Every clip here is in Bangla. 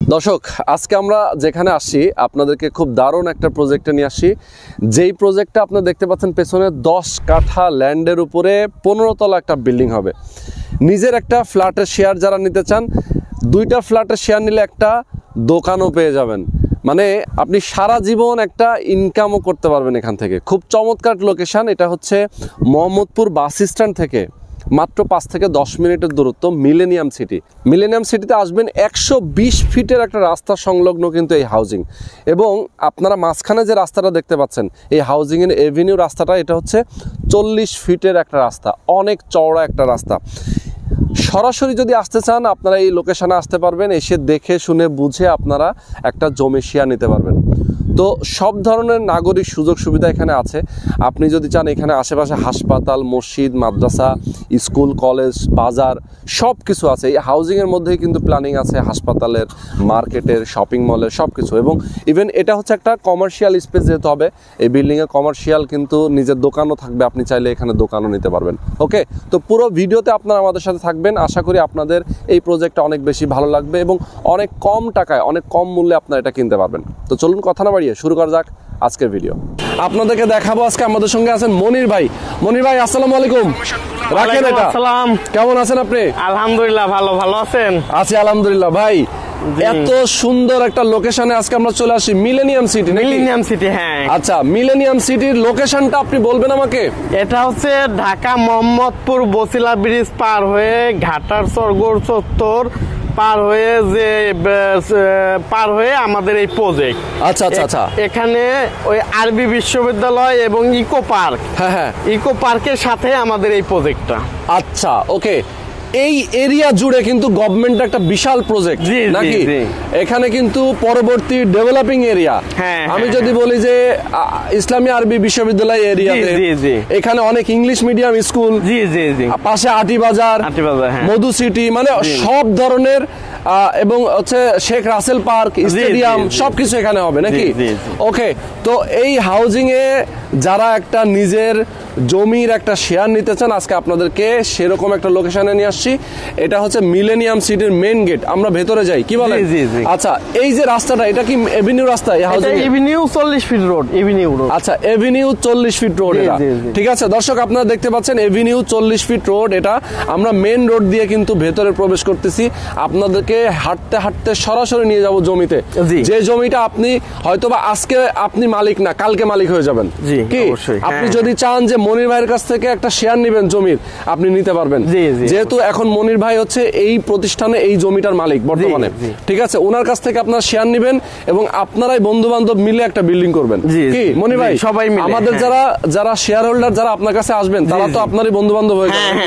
দর্শক আজকে আমরা যেখানে আসছি আপনাদেরকে খুব দারুণ একটা প্রজেক্টে নিয়ে আসছি। যেই প্রজেক্টটা আপনারা দেখতে পাচ্ছেন পেছনে 10 কাঠা ল্যান্ডের উপরে 15 তলা একটা বিল্ডিং হবে। নিজের একটা ফ্ল্যাটের শেয়ার যারা নিতে চান, 2টা ফ্ল্যাটের শেয়ার নিলে একটা দোকানও পেয়ে যাবেন। মানে আপনি সারা জীবন একটা ইনকামও করতে পারবেন এখান থেকে। খুব চমৎকার লোকেশন। এটা হচ্ছে মোহাম্মদপুর বাস স্ট্যান্ড থেকে মাত্র 5 থেকে 10 মিনিটের দূরত্ব মিলেনিয়াম সিটি। মিলেনিয়াম সিটিতে আসবেন 120 ফিটের একটা রাস্তা সংলগ্ন কিন্তু এই হাউজিং, এবং আপনারা মাঝখানে যে রাস্তাটা দেখতে পাচ্ছেন এই হাউজিংয়ের এভিনিউ রাস্তাটা, এটা হচ্ছে 40 ফিটের একটা রাস্তা, অনেক চওড়া একটা রাস্তা। সরাসরি যদি আসতে চান আপনারা এই লোকেশনে আসতে পারবেন, এসে দেখে শুনে বুঝে আপনারা একটা জমি শেয়ার নিতে পারবেন। তো সব ধরনের নাগরিক সুযোগ সুবিধা এখানে আছে। আপনি যদি চান এখানে আশেপাশে হাসপাতাল, মসজিদ, মাদ্রাসা, স্কুল, কলেজ, বাজার সব কিছু আছে। এই হাউজিংয়ের মধ্যেই কিন্তু প্ল্যানিং আছে হাসপাতালের, মার্কেটের, শপিং মলের সব কিছু। এবং ইভেন এটা হচ্ছে একটা কমার্শিয়াল স্পেস যেহেতু হবে, এই বিল্ডিংয়ে কমার্শিয়াল কিন্তু নিজের দোকানও থাকবে, আপনি চাইলে এখানে দোকানও নিতে পারবেন। ওকে, তো পুরো ভিডিওতে আপনারা আমাদের সাথে থাকবেন। আশা করি আপনাদের এই প্রজেক্টটা অনেক বেশি ভালো লাগবে এবং অনেক কম টাকায়, অনেক কম মূল্যে আপনারা এটা কিনতে পারবেন। তো চলুন কথা না বাড়িয়ে শুরু করা যাক আজকের ভিডিও। আপনাদেরকে দেখাবো আজকে আমাদের সঙ্গে আছেন মনির ভাই। মনির ভাই আসসালামু আলাইকুম। রাখেন এটা। আসসালাম। কেমন আছেন আপনি? আলহামদুলিল্লাহ ভালো। ভালো আছেন? আছি আলহামদুলিল্লাহ। ভাই এত সুন্দর একটা লোকেশনে আজকে আমরা চলে আসি, মিলেনিয়াম সিটি। মিলেনিয়াম সিটি, হ্যাঁ। আচ্ছা, মিলেনিয়াম সিটির লোকেশনটা আপনি বলবেন আমাকে? এটা হচ্ছে ঢাকা মোহাম্মদপুর বসিলা ব্রিজ পার হয়ে ঘাটার সরগোর চত্বর পার হয়ে আমাদের এই প্রজেক্ট। আচ্ছা আচ্ছা আচ্ছা। এখানে ওই আরবি বিশ্ববিদ্যালয় এবং ইকো পার্ক, হ্যাঁ, ইকো পার্কের সাথে আমাদের এই প্রজেক্টটা। আচ্ছা, ওকে। এই এরিয়া জুড়ে কিন্তু গভর্নমেন্ট একটা বিশাল প্রজেক্ট নাকি? এখানে কিন্তু পরবর্তী ডেভেলপিং এরিয়া। আমি যদি বলি যে ইসলামী আরবি বিশ্ববিদ্যালয় এরিয়াতে এখানে অনেক ইংলিশ মিডিয়াম স্কুল, পাশে আটি বাজার, মধু সিটি, মানে সব ধরনের, এবং হচ্ছে শেখ রাসেল পার্ক, স্টেডিয়াম সবকিছু এখানে হবে নাকি? ওকে, তো এই হাউজিং এ যারা একটা নিজের জমির একটা শেয়ার নিতে চান, আজকে আপনাদেরকে সেরকম একটা লোকেশনে নিয়ে আসছি। এটা হচ্ছে মিলেনিয়াম সিটির মেইন গেট। আমরা ভেতরে যাই, কি বলেন? আচ্ছা, এই যে রাস্তাটা, এটা কি এভিনিউ রাস্তা? Avenue 40 feet road, avenue road. আচ্ছা, এভিনিউ 40 ফিট রোড এটা। ঠিক আছে দর্শক, আপনারা দেখতে পাচ্ছেন এভিনিউ 40 ফিট রোড। এটা আমরা মেইন রোড দিয়ে কিন্তু ভেতরে প্রবেশ করতেছি। আপনাদেরকে হাঁটতে হাঁটতে সরাসরি নিয়ে যাব জমিতে, যে জমিটা আপনি হয়তোবা আজকে আপনি মালিক না, কালকে মালিক হয়ে যাবেন। কি আপনি যদি চান যে মনির ভাইয়ের কাছ থেকে একটা শেয়ার নিবেন জমির, আপনি নিতে পারবেন। যেহেতু এখন মনির ভাই হচ্ছে এই প্রতিষ্ঠানে এই জমিটার মালিক বর্তমানে, ঠিক আছে? ওনার কাছ থেকে আপনার শেয়ার নিবেন এবং আপনারাই বন্ধু বান্ধব মিলে একটা বিল্ডিং করবেন। কি মনির ভাই, সবাই মিলে আমাদের যারা শেয়ার হোল্ডার যারা আপনার কাছে আসবেন তারা তো আপনারই বন্ধু বান্ধব হয়ে যাবে।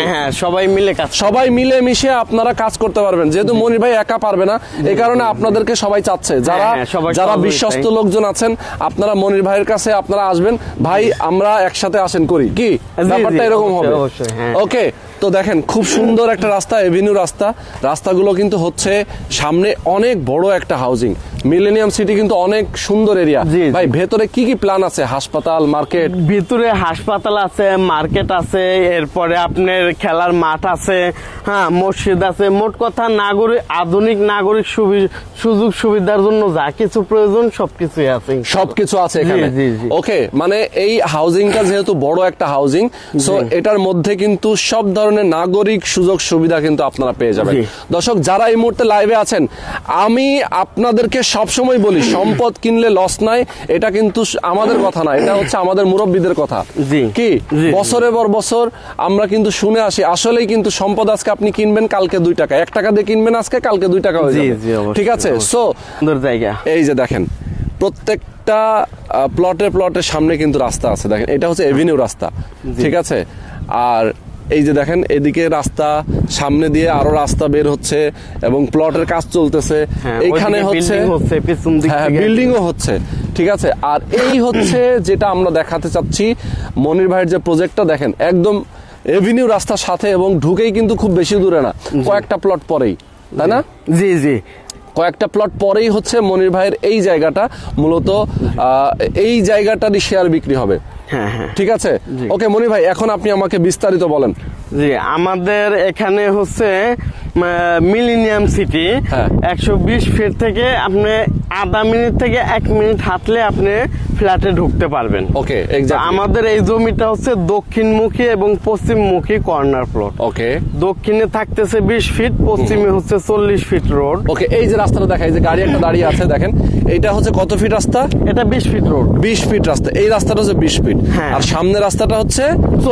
সবাই মিলে মিশে আপনারা কাজ করতে পারবেন। যেহেতু মনির ভাই একা পারবে না, এই কারণে আপনাদেরকে সবাই চাচ্ছে, যারা বিশ্বস্ত লোকজন আছেন, আপনারা মনির ভাইয়ের কাছে আপনারা আসবেন, ভাই আমরা একসাথে আসেন করি, কি ব্যাপারটা এরকম হবে। ওকে, তো দেখেন খুব সুন্দর একটা রাস্তা, এভিনিউ রাস্তা। রাস্তাগুলো কিন্তু হচ্ছে সামনে অনেক বড় একটা হাউজিং। মিলেনিয়াম সিটি কিন্তু অনেক সুন্দর এরিয়া। ভাই ভেতরে কি কি প্ল্যান আছে? হাসপাতাল, মার্কেট? ভিতরে হাসপাতাল আছে, মার্কেট আছে, এরপরে আপনার খেলার মাঠ আছে, হ্যাঁ, মসজিদ আছে। মোট কথা আধুনিক নাগরিক সুযোগ সুবিধার জন্য যা কিছু প্রয়োজন সবকিছুই আছে, সবকিছু আছে এখানে। ওকে, মানে এই হাউজিংটা যেহেতু বড় একটা হাউজিং, সো এটার মধ্যে কিন্তু সব ধরনের নাগরিক সুযোগ সুবিধা কিন্তু আপনারা পেয়ে যাবেন। দর্শক যারা এই মুহূর্তে লাইভে আছেন, আমি আপনাদেরকে সবসময় বলি, সম্পদ কিনলে লস নাই, এটা কিন্তু আমাদের কথা না, এটা হচ্ছে আমাদের মুরব্বীদের কথা। কি বছরের পর বছর আমরা কিন্তু শুনে আসি, আসলেই কিন্তু সম্পদ আজকে আপনি কিনবেন, কালকে 2 টাকা, 1 টাকা দিয়ে কিনবেন আজকে, কালকে 2 টাকা হয়ে যাবে। ঠিক আছে? সো সুন্দর জায়গা। এই যে দেখেন প্রত্যেকটা প্লটের সামনে কিন্তু রাস্তা আছে। দেখেন এটা হচ্ছে এভিনিউ রাস্তা, ঠিক আছে? আর এই যে দেখেন এদিকে রাস্তা, সামনে দিয়ে আরো রাস্তা বের হচ্ছে এবং প্লটের কাজ চলতেছে। এখানে হচ্ছে বিল্ডিংও হচ্ছে, ঠিক আছে? আর এই হচ্ছে যেটা আমরা দেখাতে চাচ্ছি মনির ভাইয়ের যে প্রজেক্টটা, দেখেন একদম এভিনিউ রাস্তার সাথে, এবং ঢুকেই কিন্তু খুব বেশি দূরে না, কয়েকটা প্লট পরেই, তাই না? কয়েকটা প্লট পরেই হচ্ছে মনির ভাইয়ের এই জায়গাটা। মূলত এই জায়গাটারই শেয়ার বিক্রি হবে। ঠিক আছে? ওকে মনির ভাই, এখন আপনি আমাকে বিস্তারিত বলেন। জি, আমাদের এখানে হচ্ছে মিলেনিয়াম সিটি, হ্যাঁ। 120 ফিট থেকে আপনি আধা মিনিট থেকে 1 মিনিট হাঁটলে আপনি ফ্ল্যাটে ঢুকতে পারবেন। ওকে, তো এক্স্যাক্টলি। আমাদের এই জমিটা হচ্ছে দক্ষিণমুখী এবং পশ্চিমমুখী কর্নার প্লট। ওকে দক্ষিণে থাকতেছে 20 ফিট, পশ্চিমে হচ্ছে 40 ফিট রোড। ওকে, এই যে রাস্তাটা দেখাই, যে গাড়ি একটা দাঁড়িয়ে আছে দেখেন, এইটা হচ্ছে কত ফিট রাস্তা? এটা 20 ফিট রোড। 20 ফিট রাস্তা, এই রাস্তাটা হচ্ছে 20 ফিট। হ্যাঁ। আর সামনের রাস্তাটা হচ্ছে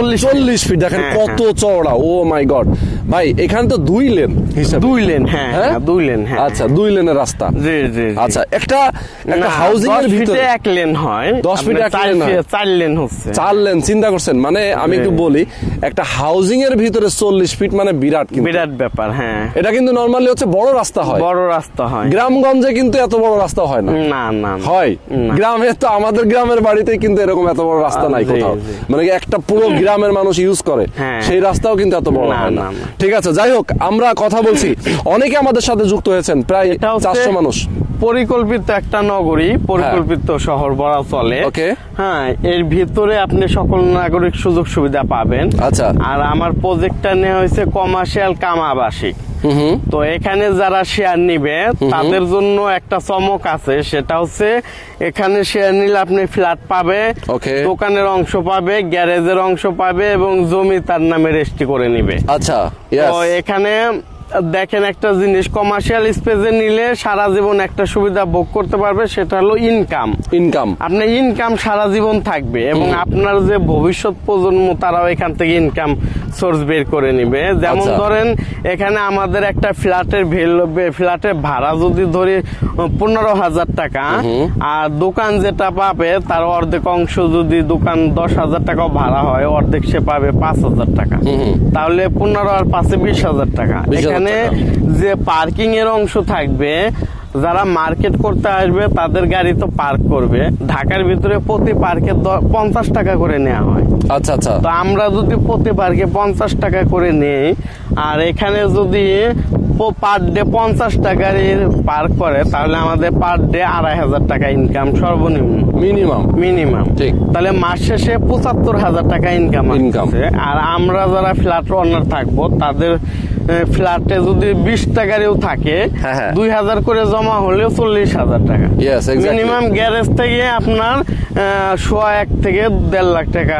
40 ফিট। দেখেন হ্যাঁ, কত চওড়া, ও মাই গড ভাই, এখানে তো 2 লেন হিসাবে। 2 লেন, হ্যাঁ, হ্যাঁ? 2 লেন, হ্যাঁ। আচ্ছা, 2 লেনের রাস্তা। জি জি জি। আচ্ছা, একটা না, হাউজিং এর 10 ভিতরে ফিটে 1 লেন হয়, 10 ফিটে 1 লেন হয়। 4 লেন হচ্ছে। 4 লেন, চিন্তা করছেন? মানে আমি একটু বলি, একটা হাউজিং এর ভিতরে 40 ফিট মানে বিরাট, কিন্তু বিরাট ব্যাপার, হ্যাঁ। এটা কিন্তু নরমালি হচ্ছে বড় রাস্তা হয়, বড় রাস্তা হয়। গ্রামগঞ্জে কিন্তু এত বড় রাস্তা হয় না। না না না। হয় না। গ্রামে তো, আমাদের গ্রামের বাড়িতে কিন্তু এরকম এত বড় রাস্তা নাই জি, কোথাও, জি। মানে একটা পুরো গ্রামের মানুষ ইউজ করে, হ্যাঁ। সেই রাস্তাও কিন্তু এত বড় না, হয় না। না, না। ঠিক আছে, যাই হোক, আমরা কথা বলছি, অনেকে আমাদের সাথে যুক্ত হয়েছেন, প্রায় এটা হচ্ছে 400 মানুষ। পরিকল্পিত একটা নগরী, পরিকল্পিত শহর বলা চলে। ওকে। হ্যাঁ, এর ভিতরে আপনি সকল নাগরিক সুযোগ সুবিধা পাবেন। আচ্ছা। আর আমার প্রজেক্টটা নেওয়া হয়েছে কমার্শিয়াল কাম আবাসিক। তো এখানে যারা শেয়ার নিবে তাদের জন্য একটা চমক আছে, সেটা হচ্ছে এখানে শেয়ার নিলে আপনি ফ্ল্যাট পাবে, ওকে। দোকানের অংশ পাবে, গ্যারেজের অংশ পাবে এবং জমি তার নামে রেজিস্ট্রি করে নিবে। আচ্ছা, তো এখানে দেখেন একটা জিনিস, কমার্শিয়াল স্পেসে নিলে সারা জীবন একটা সুবিধা ভোগ করতে পারবে, সেটা হলো ইনকাম। আপনার ইনকাম সারা জীবন থাকবে এবং আপনার যে ভবিষ্যৎ প্রজন্ম তারাও এখান থেকে ইনকাম সোর্স বের করে নিবে। যেমন আচ্ছা। ধরেন এখানে আমাদের একটা ফ্ল্যাটের ভাড়া যদি ধরি 15,000 টাকা, আর দোকান যেটা পাবে তার অর্ধেক অংশ, যদি দোকান 10,000 টাকাও ভাড়া হয়, অর্ধেক সে পাবে 5,000 টাকা। তাহলে 15 আর 5-এ 20,000 টাকা। এখানে যে পার্কিং এর অংশ থাকবে, যারা মার্কেট করতে আসবে তাদের গাড়ি তো পার্ক করবে, ঢাকার ভিতরে প্রতি পার্কে 50 টাকা করে নেওয়া হয়। আচ্ছা আচ্ছা। তো আমরা যদি প্রতি পার্কে 50 টাকা করে নেই, আর এখানে যদি পার ডে 50 টাকার পার্ক করে, তাহলে আমাদের পার ডে 2,500 টাকা ইনকাম সর্বনিম্ন, মিনিমাম। ঠিক। তাহলে মাস শেষে 75,000 টাকা ইনকাম আছে। আর আমরা যারা ফ্ল্যাট ওনার থাকবো, তাদের ফ্ল্যাটে যদি 20 টাকারও থাকে, 2,000 করে জমা হলেও 40,000 টাকা মিনিমাম। গ্যারেজ থেকে আপনার 1.5 থেকে 1.5 লাখ টাকা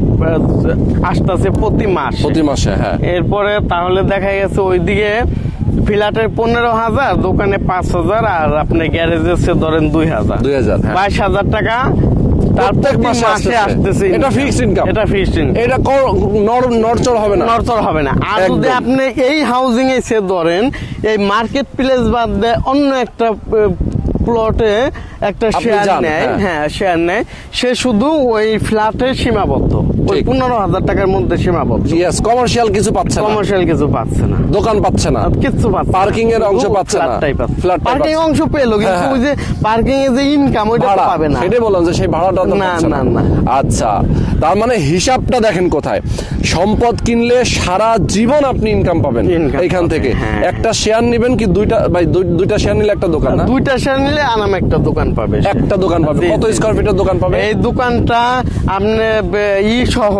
আসতেছে প্রতি মাসে। হ্যাঁ। এরপরে তাহলে দেখা গেছে ওইদিকে ফ্ল্যাটের 15,000, দোকানে 5,000, আর আপনি গ্যারেজে ধরেন 2,000, 22,000 টাকা প্রত্যেক মাসে আসতেছে। এটা ফিক্সড ইনকাম, এটা নড়চড় হবে না। আর যদি আপনি এই হাউজিং এ ধরেন, এই মার্কেট প্লেস বাদ দেয় অন্য একটা প্লটে একটা শেয়ার নেয়, শেয়ার নেয়, সে শুধু ওই ফ্ল্যাটে সীমাবদ্ধ, ওই 15,000 টাকার মধ্যে সীমাবদ্ধ। কমার্শিয়াল কিছু পাচ্ছে না, দোকান পাচ্ছে না, কিচ্ছু পাচ্ছে, পার্কিং এর অংশ পাচ্ছে না, পার্কিং অংশ পেলো, কিন্তু ওই যে পার্কিং এর যে ইনকাম ওইটা পাবে না। সেটাই বললাম যে সেই ভাড়াটা না। আচ্ছা, তার মানে হিসাবটা দেখেন কোথায়, সম্পদ কিনলে সারা জীবন আপনি ইনকাম পাবেন এখান থেকে। একটা শেয়ার নিবেন কি দুইটা শেয়ার নিলে একটা দোকান, দুইটা শেয়ার নিলে আনাম একটা দোকান পাবে, কত স্কয়ার ফিটের দোকান পাবে? এই দোকানটা আপনি সহ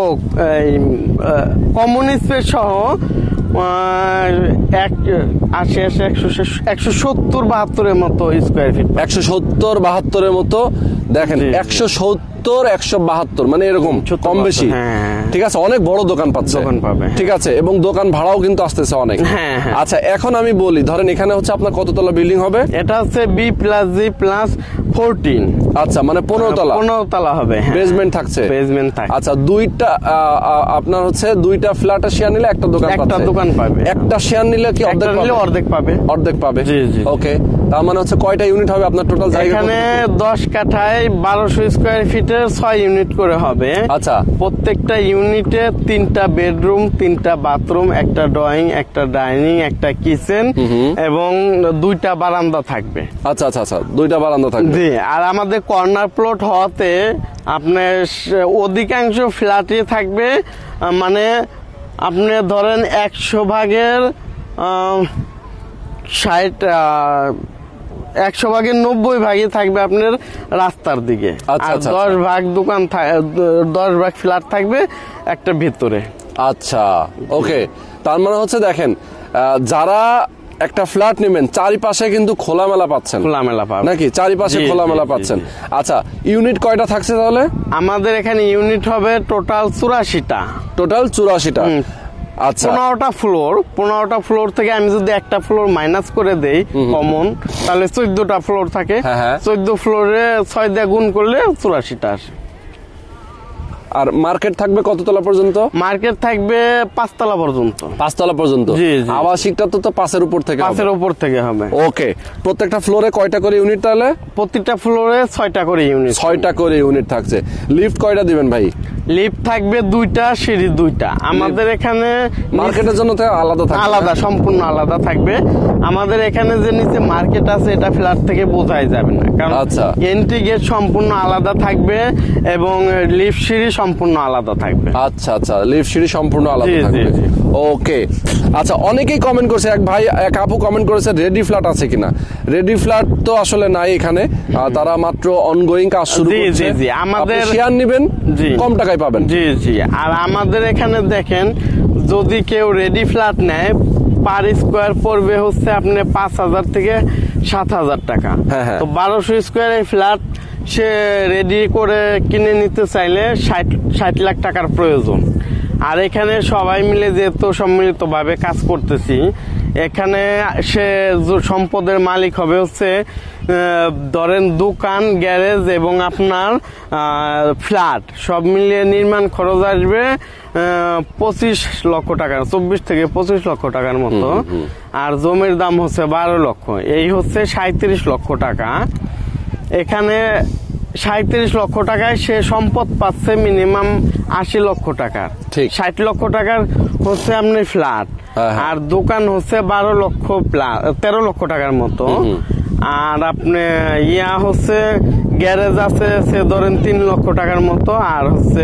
কমন স্পেস সহ 170-72 মতো স্কয়ার ফিট, 170-72 মতো। দেখেন 170-172 মানে এরকম কম বেশি। ঠিক আছে, অনেক বড় দোকান পাবে। ঠিক আছে, এবং দোকান ভাড়াও কিন্তু আসতেছে অনেক। আচ্ছা, এখন আমি বলি, ধরেন এখানে হচ্ছে আপনার কততলা বিল্ডিং হবে? এটা হচ্ছে B+G+14। আচ্ছা, মানে 15 তলা হবে। বেসমেন্ট থাকছে। আচ্ছা, আপনার হচ্ছে দুইটা ফ্ল্যাটের শেয়ার নিলে একটা দোকান পাবে। একটা শেয়ার নিলে কি অর্ধেক পাবে? ওকে, তার মানে হচ্ছে কয়টা ইউনিট হবে আপনার টোটাল জায়গা? এখানে 10 কাঠায় 1200 স্কয়ার ফিটের 6 ইউনিট করে হবে। আচ্ছা, প্রত্যেকটা ইউনিটে 3টা বেডরুম, 3টা বাথরুম, একটা ড্রয়িং, একটা ডাইনিং, একটা কিচেন এবং 2টা বারান্দা থাকবে। আচ্ছা, 2টা বারান্দা থাকবে। জি। আর আমাদের কর্নার প্লট হওয়াতে আপনার অধিকাংশ ফ্ল্যাটই থাকবে, মানে আপনি ধরেন 100 ভাগের 90 ভাগই থাকবে আপনার রাস্তার দিকে, আর 10 ভাগ দোকান, 10 ভাগ ফ্ল্যাট থাকবে একটা ভিতরে। আচ্ছা, ওকে, তার মানে হচ্ছে দেখেন যারা একটা ফ্ল্যাট নেবেন চারিপাশে কিন্তু খোলামেলা পাচ্ছেন, খোলামেলা পাবেন নাকি? চারিপাশে খোলামেলা পাচ্ছেন। আচ্ছা, ইউনিট কয়টা থাকছে তাহলে? আমাদের এখানে ইউনিট হবে টোটাল 84টা। টোটাল 84টা। আচ্ছা, 15টা ফ্লোর থেকে আমি যদি একটা ফ্লোর মাইনাস করে দেই কমন, তাহলে 14টা ফ্লোর থাকে। 14 ফ্লোরে 6 দিয়ে গুণ করলে 84টা আসে। আর মার্কেট থাকবে কততলা পর্যন্ত? মার্কেট থাকবে 5 তলা পর্যন্ত। 5 তলা পর্যন্ত। জি, জি। আবাসিকটা তো 5-এর উপর থেকে হবে। 5-এর উপর থেকে হবে। ওকে, প্রত্যেকটা ফ্লোরে কয়টা করে ইউনিট তাহলে? প্রত্যেকটা ফ্লোরে 6টা করে ইউনিট। 6টা করে ইউনিট থাকছে। লিফট কয়টা দিবেন ভাই? লিফট থাকবে 2টা, সিঁড়ি 2টা। আমাদের এখানে মার্কেটের জন্য তো আলাদা থাকবে? আলাদা, সম্পূর্ণ আলাদা থাকবে। আমাদের এখানে যে নিচে মার্কেট আছে এটা ফ্ল্যাট থেকে বোঝাই যাবে না, কারণ এন্ট্রি গেট সম্পূর্ণ আলাদা থাকবে এবং লিফট সিঁড়ি সম্পূর্ণ আলাদা থাকবে। আচ্ছা আচ্ছা, লিফট সিঁড়ি সম্পূর্ণ আলাদা থাকবে। ওকে, আচ্ছা, অনেকেই কমেন্ট করছে, এক আপু কমেন্ট করেছে রেডি ফ্ল্যাট আছে কিনা। রেডি ফ্ল্যাট তো আসলে নাই এখানে, তারা মাত্র অনগোয়িং কাজ শুরু করছে। জি, আমাদের শেয়ার নেবেন কম টাকায় পাবেন। জি জি। আর আমাদের এখানে দেখেন, যদি কেউ রেডি ফ্ল্যাট নেয় পার স্কোয়ার পড়বে হচ্ছে আপনি 5,000 থেকে 7,000 টাকা। তো 1200 স্কোয়ার এই ফ্ল্যাট সে রেডি করে কিনে নিতে চাইলে 60 লাখ টাকার প্রয়োজন। আর এখানে সবাই মিলে যেহেতু সম্মিলিত ভাবে কাজ করতেছি, এখানে সে সম্পদের মালিক হবে হচ্ছে ধরেন দোকান, গ্যারেজ এবং আপনার ফ্ল্যাট সব মিলিয়ে নির্মাণ খরচ আসবে 25 লক্ষ টাকা, 24 থেকে 25 লক্ষ টাকার মতো। আর জমির দাম হচ্ছে 12 লক্ষ, এই হচ্ছে 37 লক্ষ টাকা। এখানে 37 লক্ষ টাকায় সে সম্পদ পাচ্ছে মিনিমাম 80 লক্ষ টাকার। 60 লক্ষ টাকার হচ্ছে আপনি ফ্ল্যাট, আর দোকান হচ্ছে 13 লক্ষ টাকার মতো। আর আপনি হচ্ছে গ্যারেজ আছে সে ধরেন 3 লক্ষ টাকার মতো, আর হচ্ছে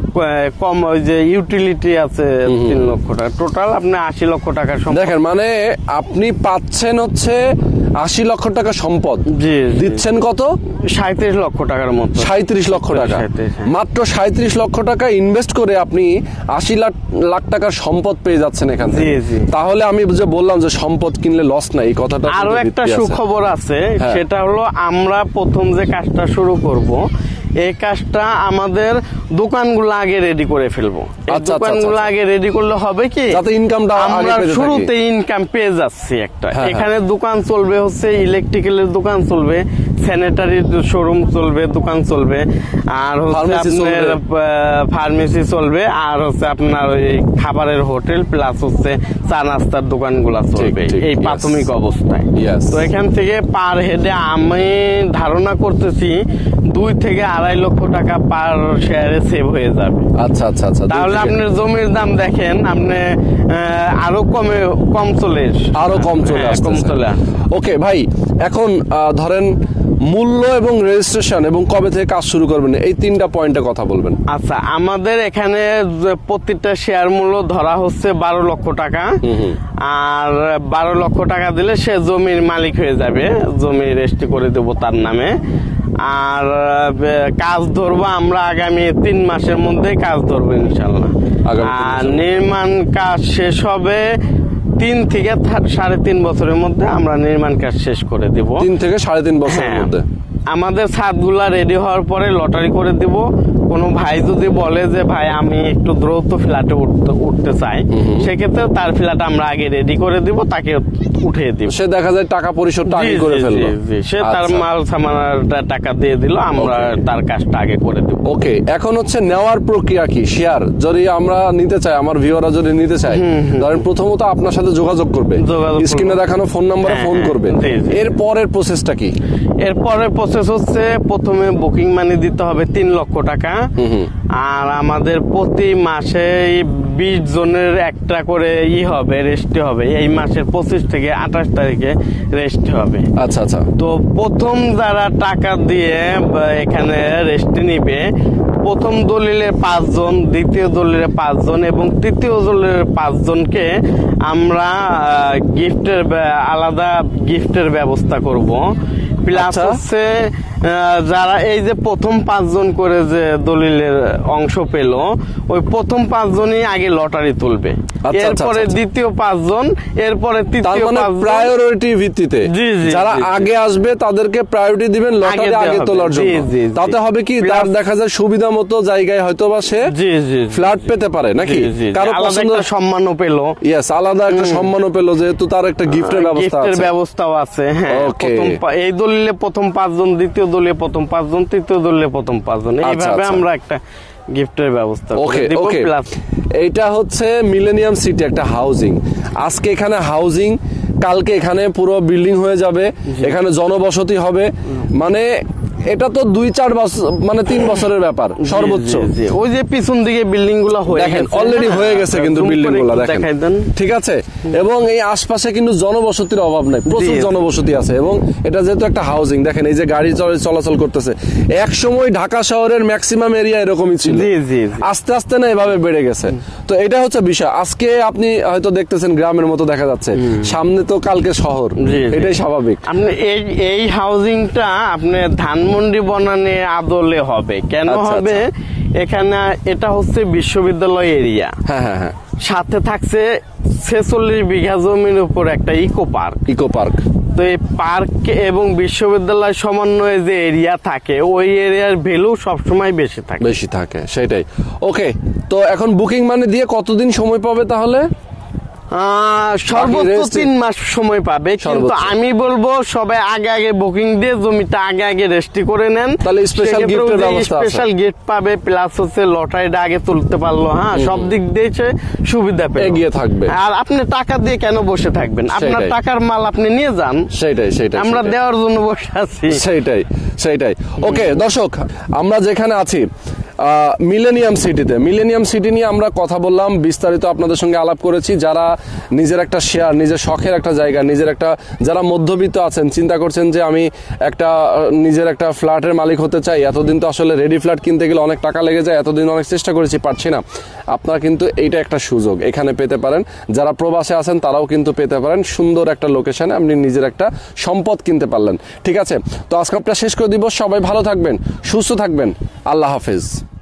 কম ওই যে ইউটিলিটি আছে 3 লক্ষ টাকা। টোটাল আপনি 80 লক্ষ টাকার সম্পদ। দেখেন, মানে আপনি পাচ্ছেন হচ্ছে 80 লক্ষ টাকা সম্পদ। জি। দিচ্ছেন কত? 37 লক্ষ টাকার মতো। 37 লক্ষ টাকা। মাত্র 37 লক্ষ টাকা ইনভেস্ট করে আপনি 80 লাখ টাকার সম্পদ পেয়ে যাচ্ছেন এখান থেকে। তাহলে আমি যে বললাম যে সম্পদ কিনলে লস নাই, এই কথাটা আরো একটা সুখবর আছে, সেটা হলো আমরা প্রথম যে কাজটা শুরু করব, এই কাজটা আমাদের দোকানগুলো আগে রেডি করে ফেলবো। দোকানগুলো আগে রেডি করলে হবে কি, যাতে ইনকামটা আমরা শুরুতে ইনকাম পেয়ে যাচ্ছি একটা। এখানে দোকান চলবে হচ্ছে ইলেকট্রিক্যালের দোকান চলবে, স্যানিটারির শোরুম চলবে, দোকান চলবে, আর হচ্ছে আপনার ফার্মেসি চলবে, আর হচ্ছে আপনার ওই খাবারের হোটেল প্লাস হচ্ছে চা নাস্তার দোকানগুলো চলবে এই প্রাথমিক অবস্থায়। তো এখান থেকে পার হেডে আমি ধারণা করতেছি 2 থেকে 2.5 লক্ষ টাকা পার শেয়ারে সেভ হয়ে যাবে। আচ্ছা আচ্ছা আচ্ছা। তাহলে আপনার জমির দাম দেখেন আপনি আরো কম চলে আসে। ওকে ভাই, এখন ধরেন মূল্য এবং রেজিস্ট্রেশন এবং কবে থেকে কাজ শুরু করবেন, এই 3টা পয়েন্টে কথা বলবেন। আচ্ছা, আমাদের এখানে প্রত্যেকটা শেয়ার মূল্য ধরা হচ্ছে 12 লক্ষ টাকা। আর 12 লক্ষ টাকা দিলে সে জমির মালিক হয়ে যাবে, জমি রেজিস্ট্রি করে দেবো তার নামে। আর কাজ ধরবো আমরা আগামী 3 মাসের মধ্যে কাজ ধরবো ইনশাল্লাহ। আর নির্মাণ কাজ শেষ হবে 3 থেকে 3.5 বছরের মধ্যে আমরা নির্মাণ কাজ শেষ করে দেব। 3 থেকে 3.5 বছরের মধ্যে আমাদের ছাদগুলা রেডি হওয়ার পরে লটারি করে দিব। কোনো ভাই যদি বলে যে ভাই আমি একটু দ্রুত ফ্ল্যাটে উঠতে চাই, সেক্ষেত্রে তার ফ্ল্যাট আমরা আগে রেডি করে দিব, তাকে উঠিয়ে দিব। সে দেখা যায় টাকা পরিশোধটা আগে করে ফেললো, সে তার মাল সামানটা টাকা দিয়ে দিল, আমরা তার কাজটা আগে করে দিব। ওকে, এখন হচ্ছে নেওয়ার প্রক্রিয়া কি? শেয়ার যদি আমরা নিতে চাই, আমার ভিউয়াররা যদি নিতে চায়, ধরেন প্রথমত আপনার সাথে যোগাযোগ করবে, স্ক্রিনে দেখানো ফোন নম্বরে ফোন করবে। এর পরের প্রসেসটা কি? এর পরের প্রসেস হচ্ছে প্রথমে বুকিং মানি দিতে হবে 3 লক্ষ টাকা। আর আমাদের প্রতি মাসে 20 জনের একটা করে হবে, রেস্ট হবে। এই মাসের 25 থেকে 28 তারিখে রেস্ট হবে। আচ্ছা আচ্ছা। তো প্রথম যারা টাকা দিয়ে এখানে রেস্ট নিবে, প্রথম দলিলে 5 জন, দ্বিতীয় দলিলে 5 জন এবং তৃতীয় দলিলে 5 জনকে আমরা আলাদা গিফটের ব্যবস্থা করব। প্লাস হচ্ছে যারা এই যে প্রথম 5 জন করে যে দলিলের অংশ পেল, ওই প্রথম 5 জনই আগে লটারি তুলবে, এরপরে দ্বিতীয় 5 জন, এরপরে তৃতীয় 5 জন, প্রায়োরিটি ভিত্তিতে যারা আগে আসবে তাদেরকে প্রায়োরিটি দিবেন লটারি আগে তোলার জন্য। তাতে হবে কি, তার দেখা যায় সুবিধা মতো জায়গায় হয়তো বা সে ফ্ল্যাট পেতে পারে নাকি, কারো পছন্দ সম্মানও পেল। ইয়েস, আলাদা একটা সম্মানও পেল, যেহেতু তার একটা গিফটের ব্যবস্থাও আছে। হ্যাঁ, এই দলিলে প্রথম 5 জন, দ্বিতীয় দলিলে প্রথম 5 জন, তৃতীয় দলিলে প্রথম 5 জন, এইভাবে আমরা একটা গিফটের ব্যবস্থা করে দেব। প্লাস এইটা হচ্ছে মিলেনিয়াম সিটি একটা হাউজিং। আজকে এখানে হাউজিং, কালকে এখানে পুরো বিল্ডিং হয়ে যাবে, এখানে জনবসতি হবে। মানে এটা তো 2-4 বছর, মানে 3 বছরের ব্যাপার সর্বোচ্চ। ওই যে পিছন দিকে বিল্ডিং গুলো দেখেন অলরেডি হয়ে গেছে কিন্তু বিল্ডিং গুলো দেখেন, ঠিক আছে। এবং এই আশপাশে কিন্তু জনবসতির অভাব নাই, প্রচুর জনবসতি আছে। এবং এটা যেহেতু একটা হাউজিং, দেখেন এই যে গাড়ি চলাচল করতেছে। এক সময় ঢাকা শহরের ম্যাক্সিমাম এরিয়া এরকমই ছিল, আস্তে আস্তে না এভাবে বেড়ে গেছে। তো এটা হচ্ছে বিষয়। আজকে আপনি হয়তো দেখতেছেন গ্রামের মতো দেখা যাচ্ছে, সামনে তো কালকে শহর, এটাই স্বাভাবিক। আপনি এই হাউজিংটা আপনি ধানমন্ডি বনানে আদলে হবে কেন হবে, এখানে এটা হচ্ছে বিশ্ববিদ্যালয় এরিয়া। হ্যাঁ হ্যাঁ হ্যাঁ, সাথে থাকছে 46 বিঘা জমির উপর একটা ইকো পার্ক। তো এই পার্ক এবং বিশ্ববিদ্যালয় সমন্বয়ে যে এরিয়া থাকে, ওই এরিয়ার ভ্যালু সবসময় বেশি থাকে। সেটাই। ওকে, তো এখন বুকিং মানে দিয়ে কতদিন সময় পাবে তাহলে? সর্বোচ্চ 3 মাস সময় পাবে, কিন্তু আমি বলবো সবাই আগে বুকিং দিয়ে জমিটা আগে রেজিস্ট্রি করে নেন, তাহলে স্পেশাল গিফট পাবে। প্লাস হচ্ছে লটারিটা আগে তুলতে পারলো, হ্যাঁ, সব দিক দিয়ে সুবিধা পেয়ে এগিয়ে থাকবে। আর আপনি টাকা দিয়ে কেন বসে থাকবেন? আপনার টাকার মাল আপনি নিয়ে যান। সেটাই আমরা দেওয়ার জন্য বসে আছি। সেটাই। ওকে দর্শক, আমরা যেখানে আছি মিলেনিয়াম সিটি নিয়ে আমরা কথা বললাম, বিস্তারিত আপনাদের সঙ্গে আলাপ করেছি। যারা নিজের একটা শেয়ার, নিজের শখের একটা জায়গা, নিজের একটা, যারা মধ্যবিত্ত আছেন, চিন্তা করছেন যে আমি একটা নিজের একটা ফ্ল্যাটের মালিক হতে চাই, এতদিন তো আসলে রেডি ফ্ল্যাট কিনতে গেলে অনেক টাকা লেগে যায়, এতদিন অনেক চেষ্টা করেছি, পারছি না। আপনারা কিন্তু এইটা একটা সুযোগ, এখানে পেতে পারেন। যারা প্রবাসে আছেন তারাও কিন্তু পেতে পারেন, সুন্দর একটা লোকেশনে আপনি নিজের একটা সম্পদ কিনতে পারলেন। ঠিক আছে, তো আজকে আপনারা শেষ করে দিব। সবাই ভালো থাকবেন, সুস্থ থাকবেন, আল্লাহ হাফেজ।